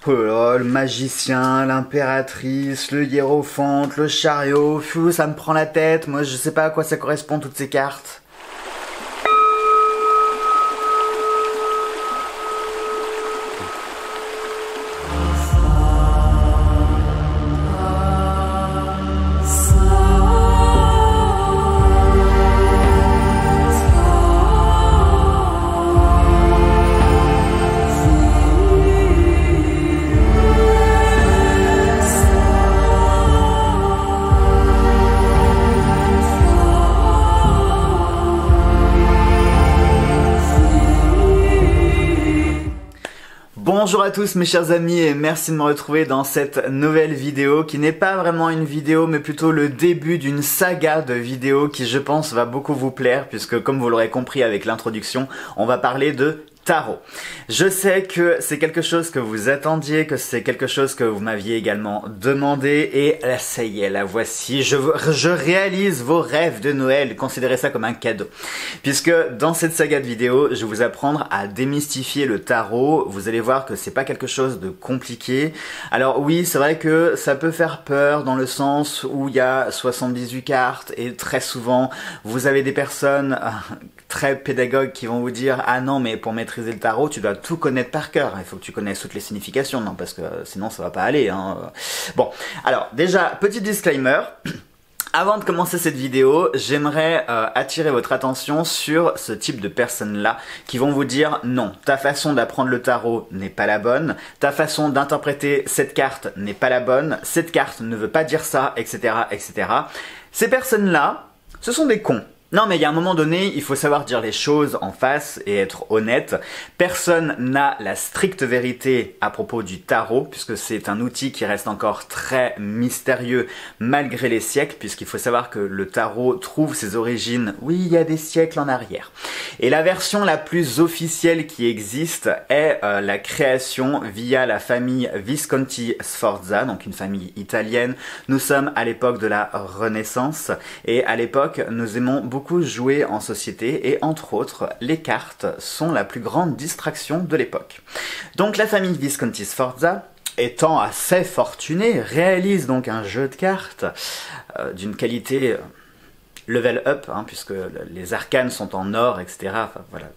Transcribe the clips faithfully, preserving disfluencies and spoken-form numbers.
Oh là là, le magicien, l'impératrice, le hiérophante, le chariot, pfiou, ça me prend la tête, moi je sais pas à quoi ça correspond toutes ces cartes. Bonjour à tous mes chers amis et merci de me retrouver dans cette nouvelle vidéo qui n'est pas vraiment une vidéo mais plutôt le début d'une saga de vidéos qui je pense va beaucoup vous plaire puisque comme vous l'aurez compris avec l'introduction, on va parler de tarot. Je sais que c'est quelque chose que vous attendiez, que c'est quelque chose que vous m'aviez également demandé et là, ça y est, la voici. Je, je réalise vos rêves de Noël, considérez ça comme un cadeau. Puisque dans cette saga de vidéos, je vais vous apprendre à démystifier le tarot. Vous allez voir que c'est pas quelque chose de compliqué. Alors oui, c'est vrai que ça peut faire peur dans le sens où il y a soixante-dix-huit cartes et très souvent, vous avez des personnes très pédagogues qui vont vous dire « Ah non, mais pour maîtriser le tarot, tu dois tout connaître par cœur. Il faut que tu connaisses toutes les significations. » Non, parce que sinon, ça va pas aller. Hein. Bon, alors déjà, petit disclaimer. Avant de commencer cette vidéo, j'aimerais euh, attirer votre attention sur ce type de personnes-là qui vont vous dire « Non, ta façon d'apprendre le tarot n'est pas la bonne. Ta façon d'interpréter cette carte n'est pas la bonne. Cette carte ne veut pas dire ça, et cetera et cetera » Ces personnes-là, ce sont des cons. Non mais il y a un moment donné, il faut savoir dire les choses en face et être honnête. Personne n'a la stricte vérité à propos du tarot, puisque c'est un outil qui reste encore très mystérieux malgré les siècles, puisqu'il faut savoir que le tarot trouve ses origines, oui, il y a des siècles en arrière. Et la version la plus officielle qui existe est euh, la création via la famille Visconti Sforza, donc une famille italienne. Nous sommes à l'époque de la Renaissance, et à l'époque, nous aimons beaucoup beaucoup joué en société et entre autres, les cartes sont la plus grande distraction de l'époque. Donc la famille Visconti Sforza, étant assez fortunée, réalise donc un jeu de cartes euh, d'une qualité euh, level up, hein, puisque les arcanes sont en or, et cetera. Enfin, voilà.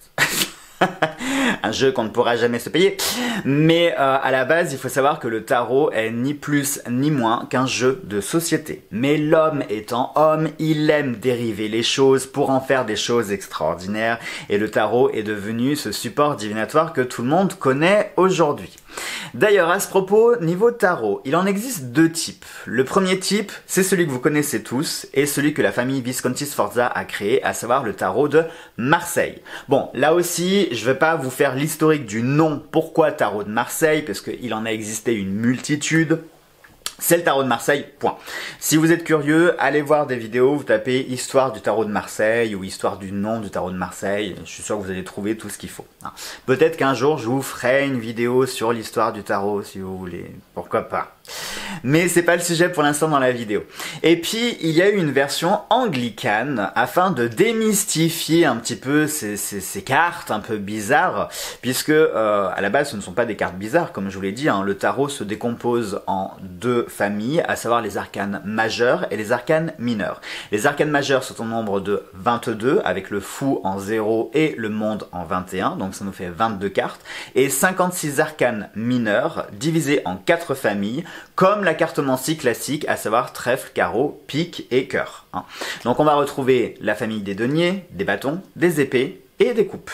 Un jeu qu'on ne pourra jamais se payer. Mais euh, à la base, il faut savoir que le tarot est ni plus ni moins qu'un jeu de société. Mais l'homme étant homme, il aime dériver les choses pour en faire des choses extraordinaires. Et le tarot est devenu ce support divinatoire que tout le monde connaît aujourd'hui. D'ailleurs, à ce propos, niveau tarot, il en existe deux types. Le premier type, c'est celui que vous connaissez tous, et celui que la famille Visconti Sforza a créé, à savoir le tarot de Marseille. Bon, là aussi, je ne vais pas vous faire l'historique du nom pourquoi tarot de Marseille, parce qu'il en a existé une multitude. C'est le tarot de Marseille, point. Si vous êtes curieux, allez voir des vidéos, vous tapez histoire du tarot de Marseille ou histoire du nom du tarot de Marseille, je suis sûr que vous allez trouver tout ce qu'il faut. Peut-être qu'un jour je vous ferai une vidéo sur l'histoire du tarot si vous voulez, pourquoi pas. Mais c'est pas le sujet pour l'instant dans la vidéo. Et puis il y a eu une version anglicane afin de démystifier un petit peu ces, ces, ces cartes un peu bizarres, puisque euh, à la base ce ne sont pas des cartes bizarres comme je vous l'ai dit, hein. Le tarot se décompose en deux familles, à savoir les arcanes majeures et les arcanes mineures. Les arcanes majeures sont au nombre de vingt-deux avec le fou en zéro et le monde en vingt et un, donc ça nous fait vingt-deux cartes, et cinquante-six arcanes mineurs divisés en quatre familles, comme la cartomancie classique, à savoir trèfle, carreau, pique et cœur. Hein. Donc on va retrouver la famille des deniers, des bâtons, des épées et des coupes.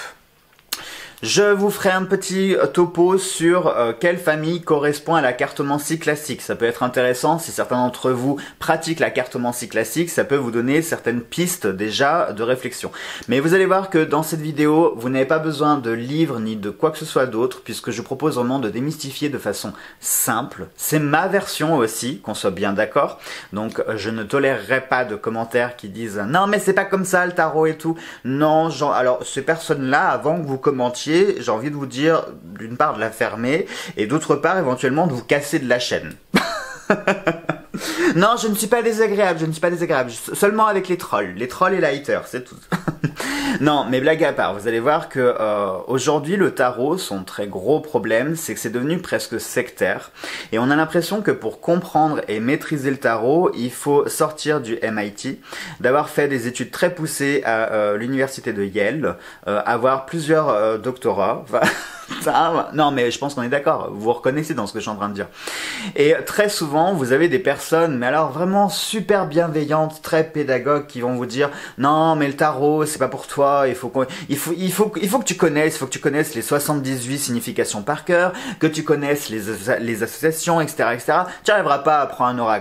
Je vous ferai un petit topo sur euh, quelle famille correspond à la cartomancie classique. Ça peut être intéressant si certains d'entre vous pratiquent la cartomancie classique, ça peut vous donner certaines pistes déjà de réflexion. Mais vous allez voir que dans cette vidéo, vous n'avez pas besoin de livres ni de quoi que ce soit d'autre, puisque je propose vraiment de démystifier de façon simple. C'est ma version aussi, qu'on soit bien d'accord. Donc je ne tolérerai pas de commentaires qui disent « Non mais c'est pas comme ça le tarot et tout ». Non, genre, alors ces personnes-là, avant que vous commentiez, j'ai envie de vous dire, d'une part de la fermer, et d'autre part éventuellement de vous casser de la chaîne. Non, je ne suis pas désagréable, je ne suis pas désagréable, seulement avec les trolls, les trolls et les haters, c'est tout. Non, mais blague à part, vous allez voir que euh, aujourd'hui le tarot, son très gros problème, c'est que c'est devenu presque sectaire. Et on a l'impression que pour comprendre et maîtriser le tarot, il faut sortir du M I T, d'avoir fait des études très poussées à euh, l'université de Yale, euh, avoir plusieurs euh, doctorats. Enfin, non, mais je pense qu'on est d'accord, vous vous reconnaissez dans ce que je suis en train de dire. Et très souvent, vous avez des personnes, mais alors vraiment super bienveillantes, très pédagogues, qui vont vous dire « Non, mais le tarot, c'est pas pour toi, il faut, qu'on, il, faut, il, faut, il faut que tu connaisses, il faut que tu connaisses les soixante-dix-huit significations par cœur, que tu connaisses les, les associations, et cetera et cetera. Tu n'arriveras pas à prendre un oracle. »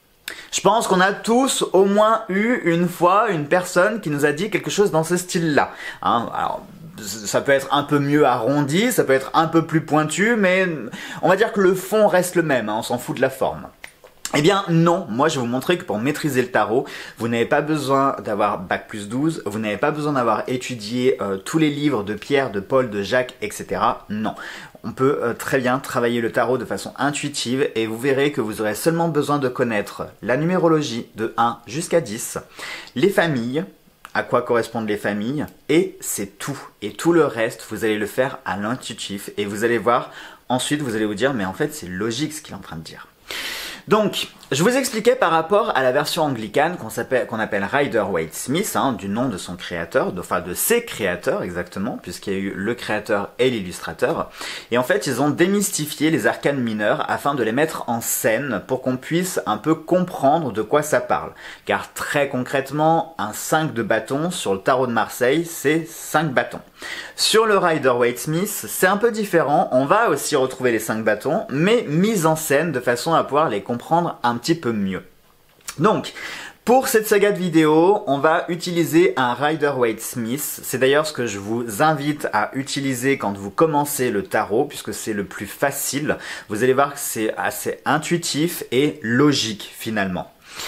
Je pense qu'on a tous au moins eu une fois une personne qui nous a dit quelque chose dans ce style-là. Hein, alors, ça peut être un peu mieux arrondi, ça peut être un peu plus pointu, mais on va dire que le fond reste le même, hein, on s'en fout de la forme. Eh bien non, moi je vais vous montrer que pour maîtriser le tarot, vous n'avez pas besoin d'avoir bac plus douze, vous n'avez pas besoin d'avoir étudié euh, tous les livres de Pierre, de Paul, de Jacques, et cetera. Non, on peut euh, très bien travailler le tarot de façon intuitive et vous verrez que vous aurez seulement besoin de connaître la numérologie de un jusqu'à dix, les familles, à quoi correspondent les familles, et c'est tout. Et tout le reste, vous allez le faire à l'intuitif, et vous allez voir, ensuite vous allez vous dire, mais en fait c'est logique ce qu'il est en train de dire. Donc, je vous expliquais par rapport à la version anglicane qu'on qu'on appelle Rider-Waite-Smith, hein, du nom de son créateur, de, enfin de ses créateurs exactement, puisqu'il y a eu le créateur et l'illustrateur. Et en fait, ils ont démystifié les arcanes mineurs afin de les mettre en scène pour qu'on puisse un peu comprendre de quoi ça parle. Car très concrètement, un cinq de bâton sur le tarot de Marseille, c'est cinq bâtons. Sur le Rider-Waite-Smith, c'est un peu différent, on va aussi retrouver les cinq bâtons, mais mis en scène de façon à pouvoir les comprendre un petit peu mieux. Donc, pour cette saga de vidéo, on va utiliser un Rider-Waite-Smith. C'est d'ailleurs ce que je vous invite à utiliser quand vous commencez le tarot, puisque c'est le plus facile. Vous allez voir que c'est assez intuitif et logique finalement.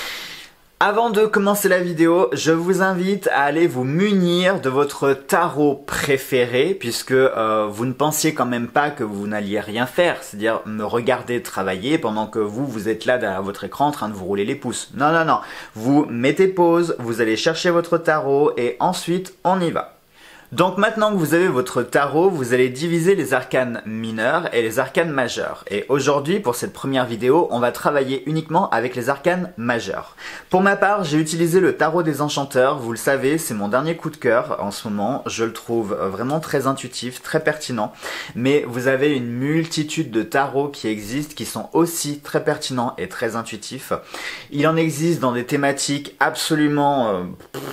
Avant de commencer la vidéo, je vous invite à aller vous munir de votre tarot préféré, puisque euh, vous ne pensiez quand même pas que vous n'alliez rien faire, c'est-à-dire me regarder travailler pendant que vous, vous êtes là derrière votre écran en train de vous rouler les pouces. Non, non, non. Vous mettez pause, vous allez chercher votre tarot et ensuite on y va. Donc maintenant que vous avez votre tarot, vous allez diviser les arcanes mineurs et les arcanes majeurs. Et aujourd'hui, pour cette première vidéo, on va travailler uniquement avec les arcanes majeurs. Pour ma part, j'ai utilisé le tarot des enchanteurs. Vous le savez, c'est mon dernier coup de cœur en ce moment. Je le trouve vraiment très intuitif, très pertinent. Mais vous avez une multitude de tarots qui existent, qui sont aussi très pertinents et très intuitifs. Il en existe dans des thématiques absolument euh,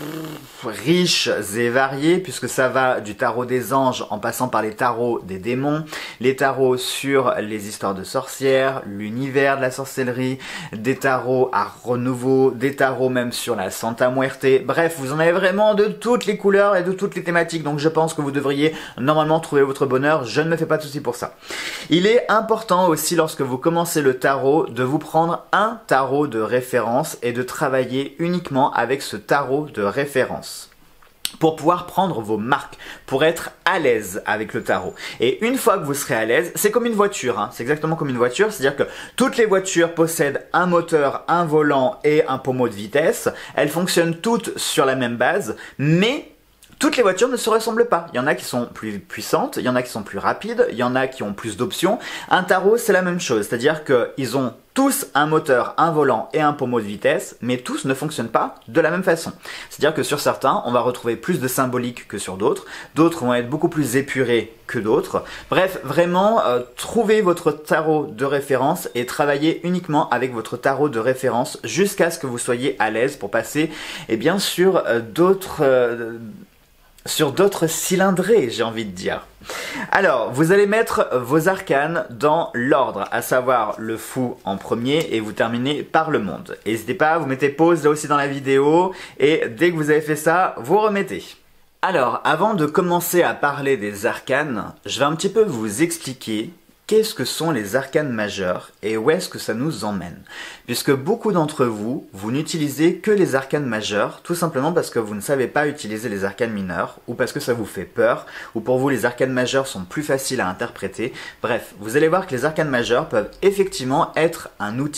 riches et variées, puisque ça va du tarot des anges en passant par les tarots des démons, les tarots sur les histoires de sorcières, l'univers de la sorcellerie, des tarots à renouveau, des tarots même sur la Santa Muerte. Bref, vous en avez vraiment de toutes les couleurs et de toutes les thématiques, donc je pense que vous devriez normalement trouver votre bonheur. Je ne me fais pas de soucis pour ça. Il est important aussi, lorsque vous commencez le tarot, de vous prendre un tarot de référence et de travailler uniquement avec ce tarot de référence, pour pouvoir prendre vos marques, pour être à l'aise avec le tarot. Et une fois que vous serez à l'aise, c'est comme une voiture, hein. C'est exactement comme une voiture, c'est-à-dire que toutes les voitures possèdent un moteur, un volant et un pommeau de vitesse. Elles fonctionnent toutes sur la même base, mais toutes les voitures ne se ressemblent pas. Il y en a qui sont plus puissantes, il y en a qui sont plus rapides, il y en a qui ont plus d'options. Un tarot, c'est la même chose, c'est-à-dire qu'ils ont tous un moteur, un volant et un pommeau de vitesse, mais tous ne fonctionnent pas de la même façon. C'est-à-dire que sur certains, on va retrouver plus de symbolique que sur d'autres, d'autres vont être beaucoup plus épurés que d'autres. Bref, vraiment, euh, trouvez votre tarot de référence et travaillez uniquement avec votre tarot de référence jusqu'à ce que vous soyez à l'aise pour passer, et bien sûr, euh, d'autres... Euh, sur d'autres cylindrés, j'ai envie de dire. Alors, vous allez mettre vos arcanes dans l'ordre, à savoir le fou en premier et vous terminez par le monde. N'hésitez pas, vous mettez pause là aussi dans la vidéo et dès que vous avez fait ça, vous remettez. Alors, avant de commencer à parler des arcanes, je vais un petit peu vous expliquer qu'est-ce que sont les arcanes majeures et où est-ce que ça nous emmène. Puisque beaucoup d'entre vous, vous n'utilisez que les arcanes majeures, tout simplement parce que vous ne savez pas utiliser les arcanes mineures, ou parce que ça vous fait peur, ou pour vous les arcanes majeures sont plus faciles à interpréter. Bref, vous allez voir que les arcanes majeures peuvent effectivement être un outil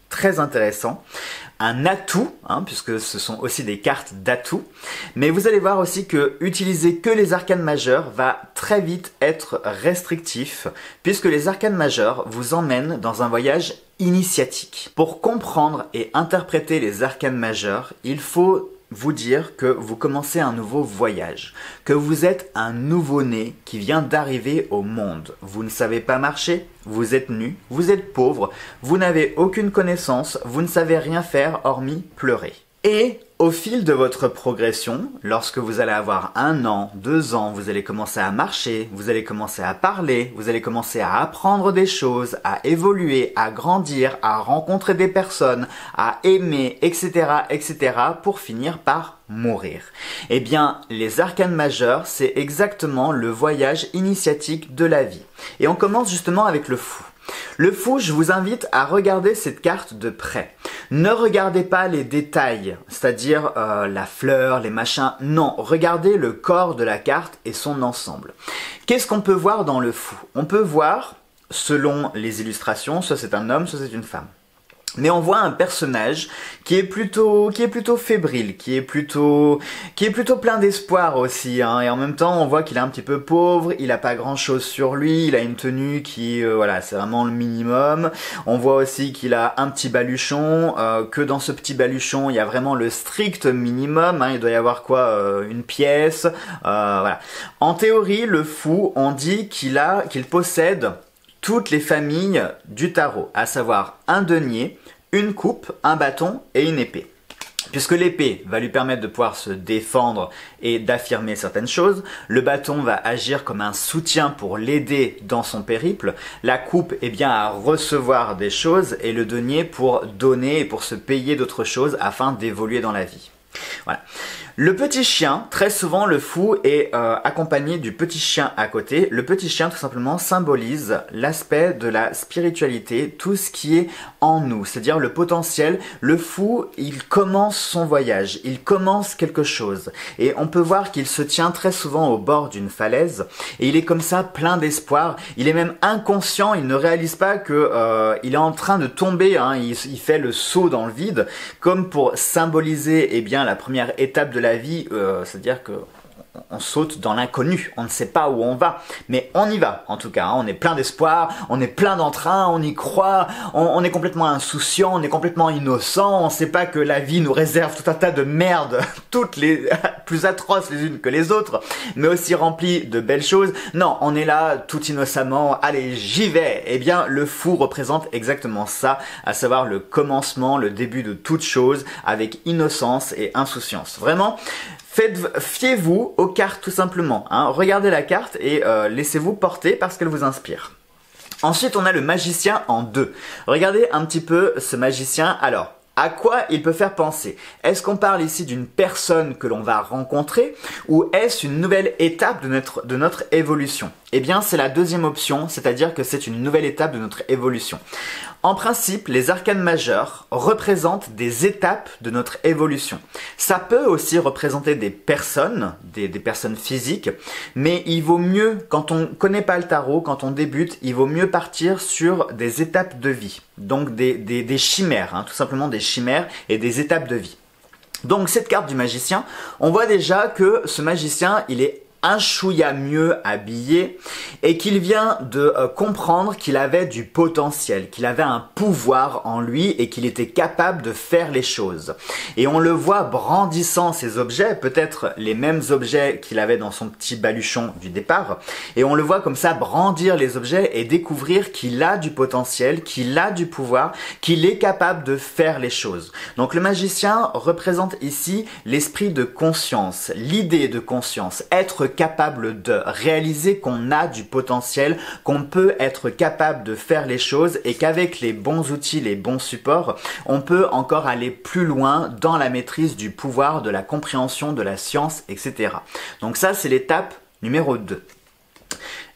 très intéressant. Un atout, hein, puisque ce sont aussi des cartes d'atout. Mais vous allez voir aussi que utiliser que les arcanes majeures va très vite être restrictif, puisque les arcanes majeures vous emmènent dans un voyage initiatique. Pour comprendre et interpréter les arcanes majeures, il faut vous dire que vous commencez un nouveau voyage, que vous êtes un nouveau-né qui vient d'arriver au monde. Vous ne savez pas marcher, vous êtes nu, vous êtes pauvre, vous n'avez aucune connaissance, vous ne savez rien faire hormis pleurer. Et au fil de votre progression, lorsque vous allez avoir un an, deux ans, vous allez commencer à marcher, vous allez commencer à parler, vous allez commencer à apprendre des choses, à évoluer, à grandir, à rencontrer des personnes, à aimer, et cetera, et cetera, pour finir par mourir. Eh bien, les arcanes majeures, c'est exactement le voyage initiatique de la vie. Et on commence justement avec le fou. Le fou, je vous invite à regarder cette carte de près. Ne regardez pas les détails, c'est-à-dire euh, la fleur, les machins. Non, regardez le corps de la carte et son ensemble. Qu'est-ce qu'on peut voir dans le fou? On peut voir, selon les illustrations, soit c'est un homme, soit c'est une femme. Mais on voit un personnage qui est plutôt, qui est plutôt fébrile, qui est plutôt, qui est plutôt plein d'espoir aussi, hein. Et en même temps, on voit qu'il est un petit peu pauvre, il a pas grand chose sur lui, il a une tenue qui, euh, voilà, c'est vraiment le minimum. On voit aussi qu'il a un petit baluchon, euh, que dans ce petit baluchon, il y a vraiment le strict minimum, hein. Il doit y avoir quoi, euh, une pièce, euh, voilà. En théorie, le fou, on dit qu'il a, qu'il possède toutes les familles du tarot, à savoir un denier, une coupe, un bâton et une épée. Puisque l'épée va lui permettre de pouvoir se défendre et d'affirmer certaines choses, le bâton va agir comme un soutien pour l'aider dans son périple, la coupe est bien à recevoir des choses et le denier pour donner et pour se payer d'autres choses afin d'évoluer dans la vie. Voilà. Le petit chien, très souvent le fou est euh, accompagné du petit chien à côté. Le petit chien tout simplement symbolise l'aspect de la spiritualité, tout ce qui est en nous, c'est-à-dire le potentiel. Le fou, il commence son voyage, il commence quelque chose. Et on peut voir qu'il se tient très souvent au bord d'une falaise et il est comme ça plein d'espoir. Il est même inconscient, il ne réalise pas que euh, il est en train de tomber, hein. il, il fait le saut dans le vide comme pour symboliser eh bien, la première étape de la vie, euh, c'est-à-dire que on saute dans l'inconnu, on ne sait pas où on va, mais on y va en tout cas, hein. On est plein d'espoir, on est plein d'entrain, on y croit, on, on est complètement insouciant, on est complètement innocent, on ne sait pas que la vie nous réserve tout un tas de merdes, toutes les plus atroces les unes que les autres, mais aussi remplies de belles choses. Non, on est là tout innocemment, allez j'y vais. Eh bien le fou représente exactement ça, à savoir le commencement, le début de toute chose, avec innocence et insouciance. Vraiment, Faites, fiez-vous aux cartes tout simplement, hein. Regardez la carte et euh, laissez-vous porter parce qu'elle vous inspire. Ensuite, on a le magicien en deux. Regardez un petit peu ce magicien. Alors, à quoi il peut faire penser? Est-ce qu'on parle ici d'une personne que l'on va rencontrer ou est-ce une nouvelle étape de notre, de notre évolution? Eh bien, c'est la deuxième option, c'est-à-dire que c'est une nouvelle étape de notre évolution. En principe, les arcanes majeures représentent des étapes de notre évolution. Ça peut aussi représenter des personnes, des, des personnes physiques, mais il vaut mieux, quand on ne connaît pas le tarot, quand on débute, il vaut mieux partir sur des étapes de vie. Donc des, des, des chimères, hein, tout simplement des chimères et des étapes de vie. Donc cette carte du magicien, on voit déjà que ce magicien, il est un chouïa mieux habillé et qu'il vient de euh, comprendre qu'il avait du potentiel, qu'il avait un pouvoir en lui et qu'il était capable de faire les choses. Et on le voit brandissant ces objets, peut-être les mêmes objets qu'il avait dans son petit baluchon du départ, et on le voit comme ça brandir les objets et découvrir qu'il a du potentiel, qu'il a du pouvoir, qu'il est capable de faire les choses. Donc le magicien représente ici l'esprit de conscience, l'idée de conscience, être capable de réaliser qu'on a du potentiel, qu'on peut être capable de faire les choses et qu'avec les bons outils, les bons supports, on peut encore aller plus loin dans la maîtrise du pouvoir, de la compréhension, de la science, et cetera. Donc ça, c'est l'étape numéro deux.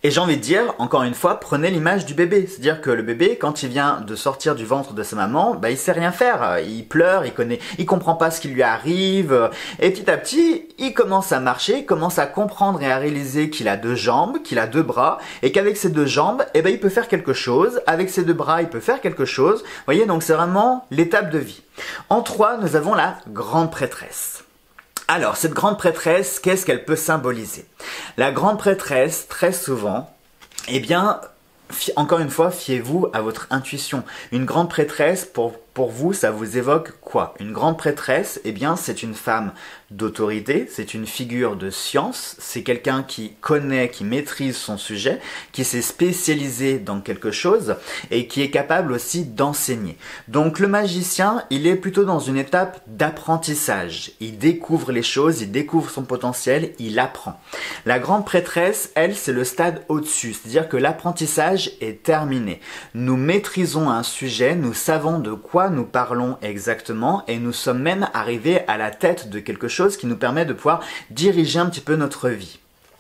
Et j'ai envie de dire, encore une fois, prenez l'image du bébé. C'est-à-dire que le bébé, quand il vient de sortir du ventre de sa maman, bah, il sait rien faire. Il pleure, il connaît, il comprend pas ce qui lui arrive. Et petit à petit, il commence à marcher, il commence à comprendre et à réaliser qu'il a deux jambes, qu'il a deux bras, et qu'avec ses deux jambes, eh ben, il peut faire quelque chose. Avec ses deux bras, il peut faire quelque chose. Vous voyez, donc c'est vraiment l'étape de vie. En trois, nous avons la grande prêtresse. Alors, cette grande prêtresse, qu'est-ce qu'elle peut symboliser? La grande prêtresse, très souvent, eh bien, encore une fois, fiez-vous à votre intuition. Une grande prêtresse, pour, pour vous, ça vous évoque quoi? Une grande prêtresse, eh bien, c'est une femme d'autorité, c'est une figure de science, c'est quelqu'un qui connaît, qui maîtrise son sujet, qui s'est spécialisé dans quelque chose et qui est capable aussi d'enseigner. Donc le magicien, il est plutôt dans une étape d'apprentissage. Il découvre les choses, il découvre son potentiel, il apprend. La grande prêtresse, elle, c'est le stade au-dessus, c'est-à-dire que l'apprentissage est terminé. Nous maîtrisons un sujet, nous savons de quoi nous parlons exactement et nous sommes même arrivés à la tête de quelque chose qui nous permet de pouvoir diriger un petit peu notre vie.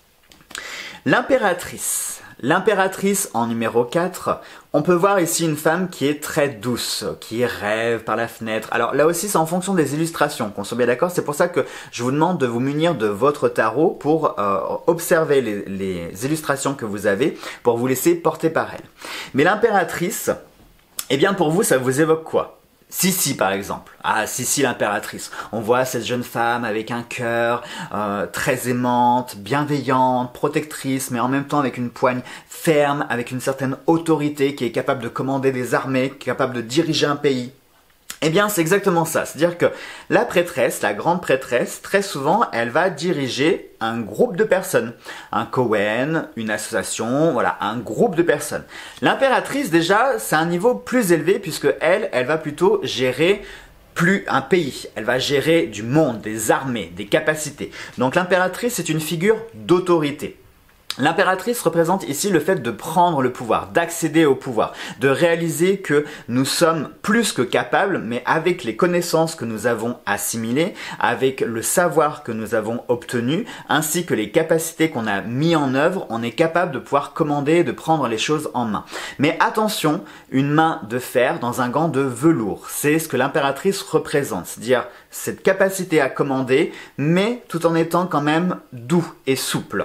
L'impératrice. L'impératrice en numéro quatre, on peut voir ici une femme qui est très douce, qui rêve par la fenêtre. Alors là aussi c'est en fonction des illustrations, qu'on soit bien d'accord, c'est pour ça que je vous demande de vous munir de votre tarot pour euh, observer les, les illustrations que vous avez, pour vous laisser porter par elle. Mais l'impératrice, eh bien pour vous ça vous évoque quoi? Sissi par exemple. Ah, Sissi l'impératrice. On voit cette jeune femme avec un cœur euh, très aimante, bienveillante, protectrice, mais en même temps avec une poigne ferme, avec une certaine autorité, qui est capable de commander des armées, qui est capable de diriger un pays. Eh bien, c'est exactement ça. C'est-à-dire que la prêtresse, la grande prêtresse, très souvent, elle va diriger un groupe de personnes. Un kohen, une association, voilà, un groupe de personnes. L'impératrice, déjà, c'est un niveau plus élevé puisque elle, elle va plutôt gérer plus un pays. Elle va gérer du monde, des armées, des capacités. Donc l'impératrice, c'est une figure d'autorité. L'impératrice représente ici le fait de prendre le pouvoir, d'accéder au pouvoir, de réaliser que nous sommes plus que capables, mais avec les connaissances que nous avons assimilées, avec le savoir que nous avons obtenu, ainsi que les capacités qu'on a mis en œuvre, on est capable de pouvoir commander et de prendre les choses en main. Mais attention, une main de fer dans un gant de velours, c'est ce que l'impératrice représente, c'est-à-dire cette capacité à commander, mais tout en étant quand même doux et souple.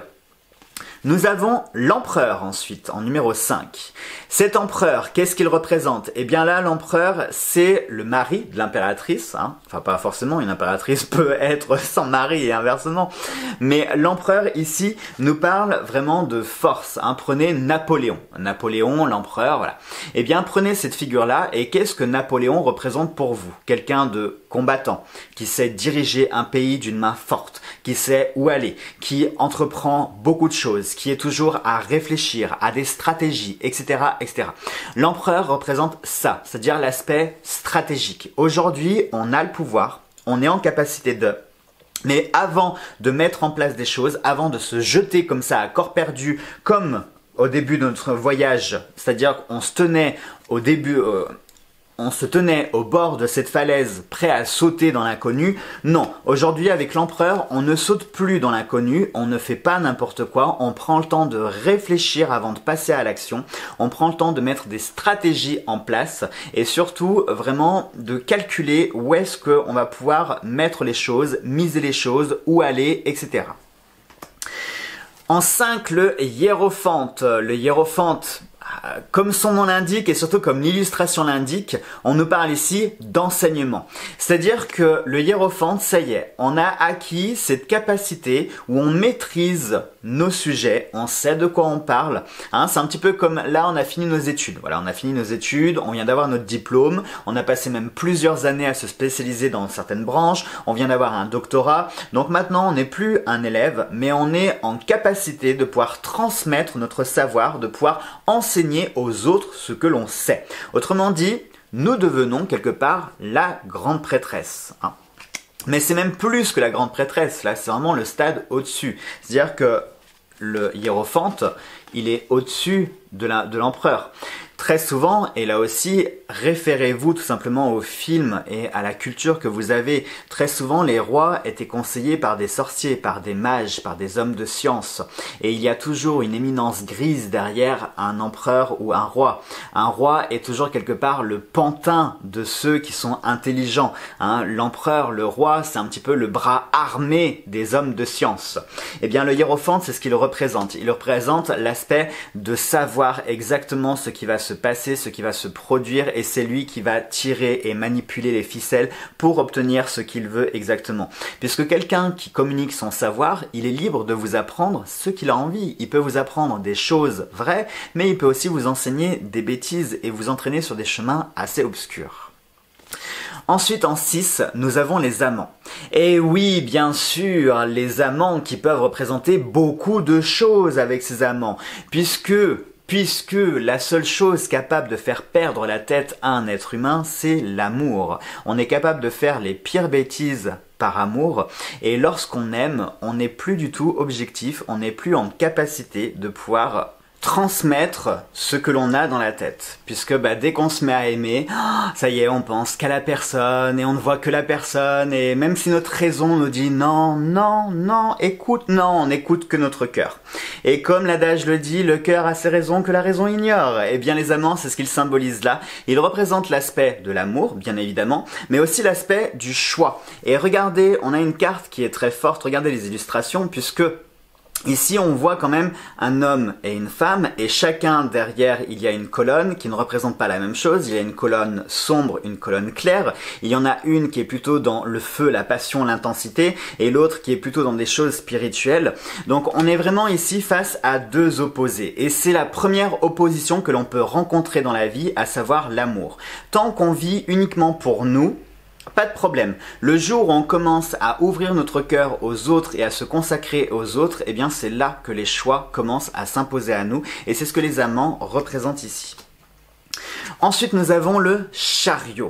Nous avons l'empereur ensuite, en numéro cinq. Cet empereur, qu'est-ce qu'il représente? Eh bien là, l'empereur, c'est le mari de l'impératrice. Hein. Enfin, pas forcément, une impératrice peut être sans mari et inversement. Mais l'empereur, ici, nous parle vraiment de force. Hein. Prenez Napoléon. Napoléon, l'empereur, voilà. Eh bien, prenez cette figure-là et qu'est-ce que Napoléon représente pour vous? Quelqu'un de combattant, qui sait diriger un pays d'une main forte, qui sait où aller, qui entreprend beaucoup de choses, qui est toujours à réfléchir à des stratégies, et cetera, et cetera. L'empereur représente ça, c'est-à-dire l'aspect stratégique. Aujourd'hui, on a le pouvoir, on est en capacité de... Mais avant de mettre en place des choses, avant de se jeter comme ça à corps perdu, comme au début de notre voyage, c'est-à-dire qu'on se tenait au début... Euh, on se tenait au bord de cette falaise, prêt à sauter dans l'inconnu. Non, aujourd'hui avec l'empereur, on ne saute plus dans l'inconnu, on ne fait pas n'importe quoi, on prend le temps de réfléchir avant de passer à l'action, on prend le temps de mettre des stratégies en place et surtout vraiment de calculer où est-ce qu'on va pouvoir mettre les choses, miser les choses, où aller, et cetera. En cinq, le hiérophante. Le hiérophante, comme son nom l'indique et surtout comme l'illustration l'indique, on nous parle ici d'enseignement. C'est-à-dire que le hiérophante, ça y est, on a acquis cette capacité où on maîtrise nos sujets, on sait de quoi on parle. Hein, c'est un petit peu comme là, on a fini nos études. Voilà, on a fini nos études, on vient d'avoir notre diplôme, on a passé même plusieurs années à se spécialiser dans certaines branches, on vient d'avoir un doctorat. Donc maintenant, on n'est plus un élève, mais on est en capacité de pouvoir transmettre notre savoir, de pouvoir enseigner aux autres ce que l'on sait. Autrement dit, nous devenons quelque part la grande prêtresse. Hein. Mais c'est même plus que la grande prêtresse, là c'est vraiment le stade au-dessus. C'est-à-dire que le hiérophante, il est au-dessus de l'empereur. De Très souvent, et là aussi, référez-vous tout simplement au film et à la culture que vous avez. Très souvent, les rois étaient conseillés par des sorciers, par des mages, par des hommes de science. Et il y a toujours une éminence grise derrière un empereur ou un roi. Un roi est toujours quelque part le pantin de ceux qui sont intelligents. Hein, l'empereur, le roi, c'est un petit peu le bras armé des hommes de science. Eh bien, le hiérophante, c'est ce qu'il représente. Il représente l'aspect de savoir exactement ce qui va se passer, ce qui va se produire, et c'est lui qui va tirer et manipuler les ficelles pour obtenir ce qu'il veut exactement. Puisque quelqu'un qui communique son savoir, il est libre de vous apprendre ce qu'il a envie. Il peut vous apprendre des choses vraies, mais il peut aussi vous enseigner des bêtises et vous entraîner sur des chemins assez obscurs. Ensuite, en six, nous avons les amants. Et oui, bien sûr, les amants qui peuvent représenter beaucoup de choses avec ces amants, puisque... Puisque la seule chose capable de faire perdre la tête à un être humain, c'est l'amour. On est capable de faire les pires bêtises par amour, et lorsqu'on aime, on n'est plus du tout objectif, on n'est plus en capacité de pouvoir transmettre ce que l'on a dans la tête. Puisque bah, dès qu'on se met à aimer, oh, ça y est, on pense qu'à la personne et on ne voit que la personne, et même si notre raison nous dit non, non, non, écoute, non, on n'écoute que notre cœur. Et comme l'adage le dit, le cœur a ses raisons que la raison ignore. Et bien les amants, c'est ce qu'ils symbolisent là. Ils représentent l'aspect de l'amour, bien évidemment, mais aussi l'aspect du choix. Et regardez, on a une carte qui est très forte, regardez les illustrations, puisque ici, on voit quand même un homme et une femme, et chacun derrière, il y a une colonne qui ne représente pas la même chose. Il y a une colonne sombre, une colonne claire. Il y en a une qui est plutôt dans le feu, la passion, l'intensité, et l'autre qui est plutôt dans des choses spirituelles. Donc, on est vraiment ici face à deux opposés. Et c'est la première opposition que l'on peut rencontrer dans la vie, à savoir l'amour. Tant qu'on vit uniquement pour nous, pas de problème. Le jour où on commence à ouvrir notre cœur aux autres et à se consacrer aux autres, eh bien c'est là que les choix commencent à s'imposer à nous, et c'est ce que les amants représentent ici. Ensuite, nous avons le chariot.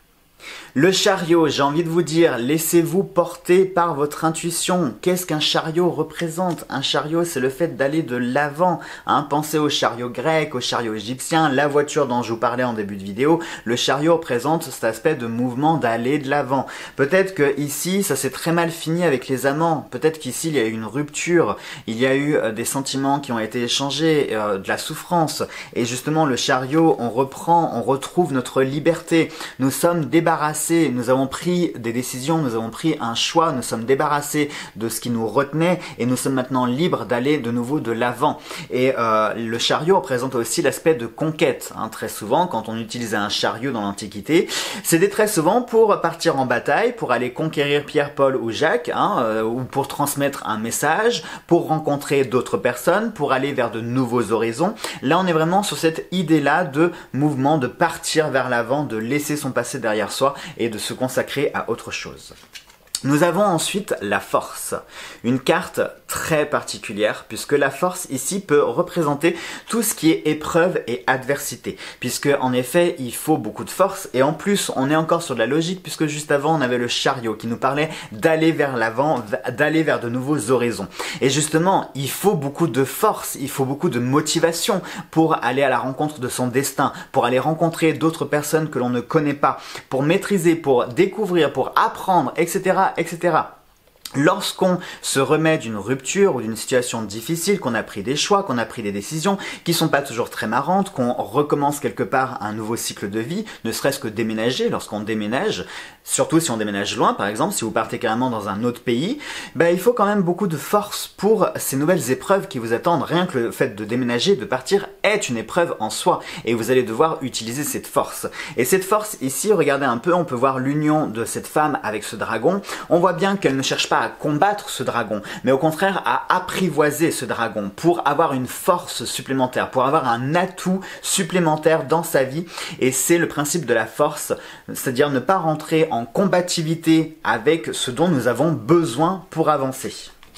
Le chariot, j'ai envie de vous dire, laissez-vous porter par votre intuition. Qu'est-ce qu'un chariot représente? Un chariot, c'est le fait d'aller de l'avant. Hein, pensez au chariot grec, au chariot égyptien, la voiture dont je vous parlais en début de vidéo. Le chariot représente cet aspect de mouvement, d'aller de l'avant. Peut-être que ici, ça s'est très mal fini avec les amants. Peut-être qu'ici, il y a eu une rupture. Il y a eu euh, des sentiments qui ont été échangés, euh, de la souffrance. Et justement, le chariot, on reprend, on retrouve notre liberté. Nous sommes débarrassés. Nous avons pris des décisions, nous avons pris un choix, nous sommes débarrassés de ce qui nous retenait et nous sommes maintenant libres d'aller de nouveau de l'avant. Et euh, le chariot représente aussi l'aspect de conquête. Hein. Très souvent, quand on utilisait un chariot dans l'Antiquité, c'était très souvent pour partir en bataille, pour aller conquérir Pierre, Paul ou Jacques, hein, euh, ou pour transmettre un message, pour rencontrer d'autres personnes, pour aller vers de nouveaux horizons. Là, on est vraiment sur cette idée-là de mouvement, de partir vers l'avant, de laisser son passé derrière soi et de se consacrer à autre chose. Nous avons ensuite la force, une carte très particulière puisque la force ici peut représenter tout ce qui est épreuve et adversité, puisque en effet il faut beaucoup de force et en plus on est encore sur de la logique puisque juste avant on avait le chariot qui nous parlait d'aller vers l'avant, d'aller vers de nouveaux horizons. Et justement il faut beaucoup de force, il faut beaucoup de motivation pour aller à la rencontre de son destin, pour aller rencontrer d'autres personnes que l'on ne connaît pas, pour maîtriser, pour découvrir, pour apprendre, et cetera et cetera. Lorsqu'on se remet d'une rupture ou d'une situation difficile, qu'on a pris des choix, qu'on a pris des décisions qui sont pas toujours très marrantes, qu'on recommence quelque part un nouveau cycle de vie, ne serait-ce que déménager, lorsqu'on déménage, surtout si on déménage loin par exemple, si vous partez carrément dans un autre pays, ben, il faut quand même beaucoup de force pour ces nouvelles épreuves qui vous attendent. Rien que le fait de déménager, de partir, est une épreuve en soi et vous allez devoir utiliser cette force. Et cette force ici, regardez un peu, on peut voir l'union de cette femme avec ce dragon. On voit bien qu'elle ne cherche pas à combattre ce dragon, mais au contraire à apprivoiser ce dragon pour avoir une force supplémentaire, pour avoir un atout supplémentaire dans sa vie. Et c'est le principe de la force, c'est-à-dire ne pas rentrer en combativité avec ce dont nous avons besoin pour avancer.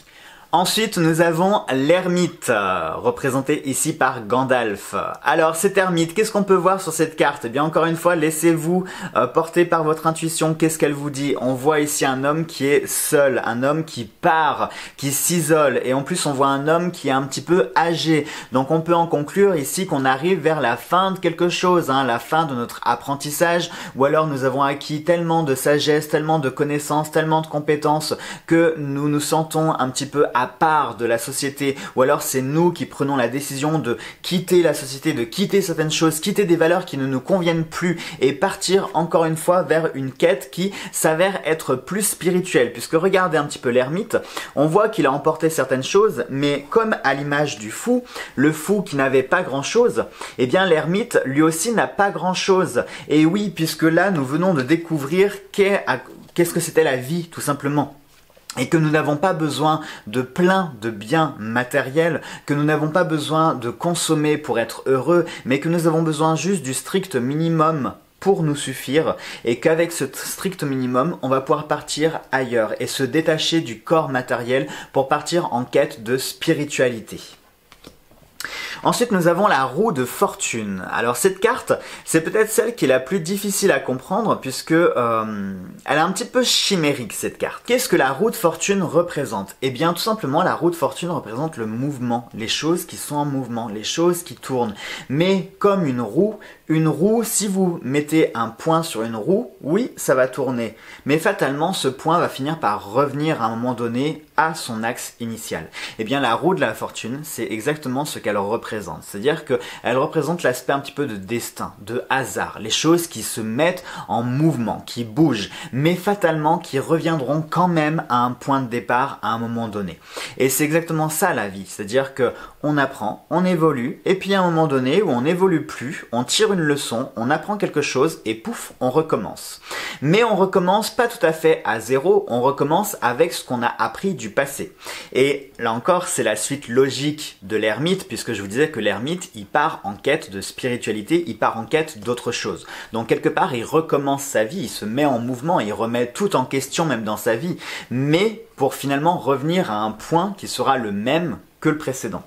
Ensuite, nous avons l'ermite, euh, représenté ici par Gandalf. Alors, cet ermite, qu'est-ce qu'on peut voir sur cette carte? Eh bien, encore une fois, laissez-vous euh, porter par votre intuition. Qu'est-ce qu'elle vous dit? On voit ici un homme qui est seul, un homme qui part, qui s'isole. Et en plus, on voit un homme qui est un petit peu âgé. Donc, on peut en conclure ici qu'on arrive vers la fin de quelque chose, hein, la fin de notre apprentissage. Ou alors, nous avons acquis tellement de sagesse, tellement de connaissances, tellement de compétences que nous nous sentons un petit peu à part de la société, ou alors c'est nous qui prenons la décision de quitter la société, de quitter certaines choses, quitter des valeurs qui ne nous conviennent plus et partir encore une fois vers une quête qui s'avère être plus spirituelle. Puisque regardez un petit peu l'ermite, on voit qu'il a emporté certaines choses, mais comme à l'image du fou, le fou qui n'avait pas grand chose, eh bien l'ermite lui aussi n'a pas grand chose. Et oui, puisque là nous venons de découvrir qu'est-ce que c'était la vie tout simplement. Et que nous n'avons pas besoin de plein de biens matériels, que nous n'avons pas besoin de consommer pour être heureux, mais que nous avons besoin juste du strict minimum pour nous suffire, et qu'avec ce strict minimum, on va pouvoir partir ailleurs et se détacher du corps matériel pour partir en quête de spiritualité. Ensuite, nous avons la roue de fortune. Alors cette carte, c'est peut-être celle qui est la plus difficile à comprendre puisque euh, elle est un petit peu chimérique cette carte. Qu'est-ce que la roue de fortune représente? Eh bien tout simplement, la roue de fortune représente le mouvement, les choses qui sont en mouvement, les choses qui tournent. Mais comme une roue, une roue, si vous mettez un point sur une roue, oui, ça va tourner. Mais fatalement, ce point va finir par revenir à un moment donné à son axe initial. Eh bien la roue de la fortune, c'est exactement ce qu'elle représente. C'est-à-dire qu'elle représente l'aspect un petit peu de destin, de hasard, les choses qui se mettent en mouvement, qui bougent, mais fatalement qui reviendront quand même à un point de départ à un moment donné. Et c'est exactement ça la vie, c'est-à-dire que on apprend, on évolue, et puis à un moment donné où on n'évolue plus, on tire une leçon, on apprend quelque chose et pouf, on recommence. Mais on recommence pas tout à fait à zéro, on recommence avec ce qu'on a appris du passé. Et là encore, c'est la suite logique de l'ermite, puisque je vous disais que l'ermite, il part en quête de spiritualité, il part en quête d'autre chose. Donc quelque part, il recommence sa vie, il se met en mouvement, il remet tout en question même dans sa vie, mais pour finalement revenir à un point qui sera le même que le précédent.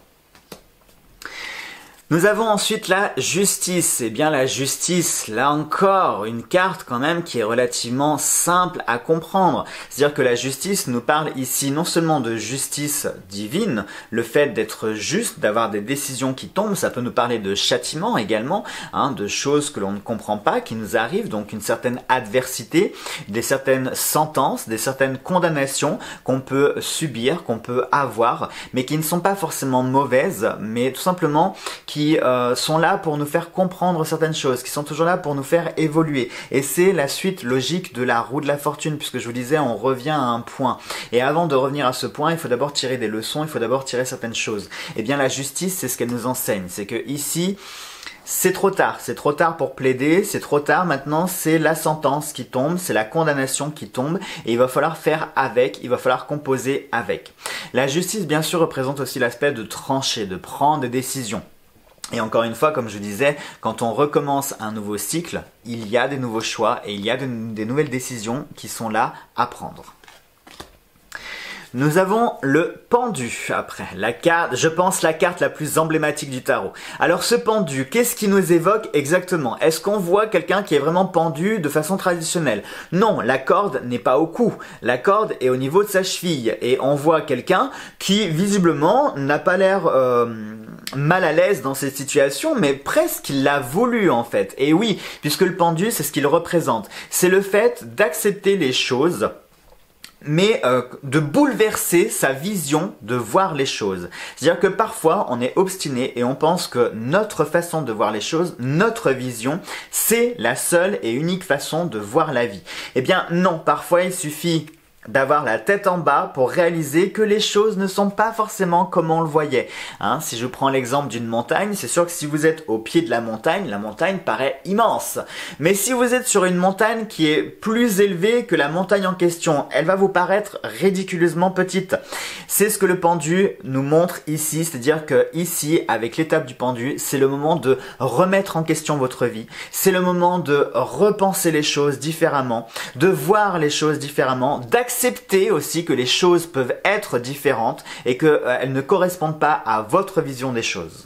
Nous avons ensuite la justice. Eh bien la justice, là encore, une carte quand même qui est relativement simple à comprendre. C'est-à-dire que la justice nous parle ici non seulement de justice divine, le fait d'être juste, d'avoir des décisions qui tombent, ça peut nous parler de châtiment également, hein, de choses que l'on ne comprend pas, qui nous arrivent, donc une certaine adversité, des certaines sentences, des certaines condamnations qu'on peut subir, qu'on peut avoir, mais qui ne sont pas forcément mauvaises, mais tout simplement qui qui euh, sont là pour nous faire comprendre certaines choses, qui sont toujours là pour nous faire évoluer. Et c'est la suite logique de la roue de la fortune, puisque je vous disais, on revient à un point. Et avant de revenir à ce point, il faut d'abord tirer des leçons, il faut d'abord tirer certaines choses. Et bien la justice, c'est ce qu'elle nous enseigne. C'est que ici, c'est trop tard, c'est trop tard pour plaider, c'est trop tard, maintenant c'est la sentence qui tombe, c'est la condamnation qui tombe et il va falloir faire avec, il va falloir composer avec. La justice bien sûr représente aussi l'aspect de trancher, de prendre des décisions. Et encore une fois, comme je disais, quand on recommence un nouveau cycle, il y a des nouveaux choix et il y a de, des nouvelles décisions qui sont là à prendre. Nous avons le pendu après, la carte, je pense la carte la plus emblématique du tarot. Alors ce pendu, qu'est-ce qui nous évoque exactement? Est-ce qu'on voit quelqu'un qui est vraiment pendu de façon traditionnelle? Non, la corde n'est pas au cou, la corde est au niveau de sa cheville et on voit quelqu'un qui visiblement n'a pas l'air euh, mal à l'aise dans cette situation, mais presque il l'a voulu en fait. Et oui, puisque le pendu c'est ce qu'il représente, c'est le fait d'accepter les choses, mais euh, de bouleverser sa vision de voir les choses. C'est-à-dire que parfois, on est obstiné et on pense que notre façon de voir les choses, notre vision, c'est la seule et unique façon de voir la vie. Eh bien non, parfois il suffit d'avoir la tête en bas pour réaliser que les choses ne sont pas forcément comme on le voyait. Hein, si je prends l'exemple d'une montagne, c'est sûr que si vous êtes au pied de la montagne, la montagne paraît immense. Mais si vous êtes sur une montagne qui est plus élevée que la montagne en question, elle va vous paraître ridiculeusement petite. C'est ce que le pendu nous montre ici, c'est-à-dire que ici, avec l'étape du pendu, c'est le moment de remettre en question votre vie. C'est le moment de repenser les choses différemment, de voir les choses différemment, d'accepter d'accepter aussi que les choses peuvent être différentes et qu'elles euh, ne correspondent pas à votre vision des choses.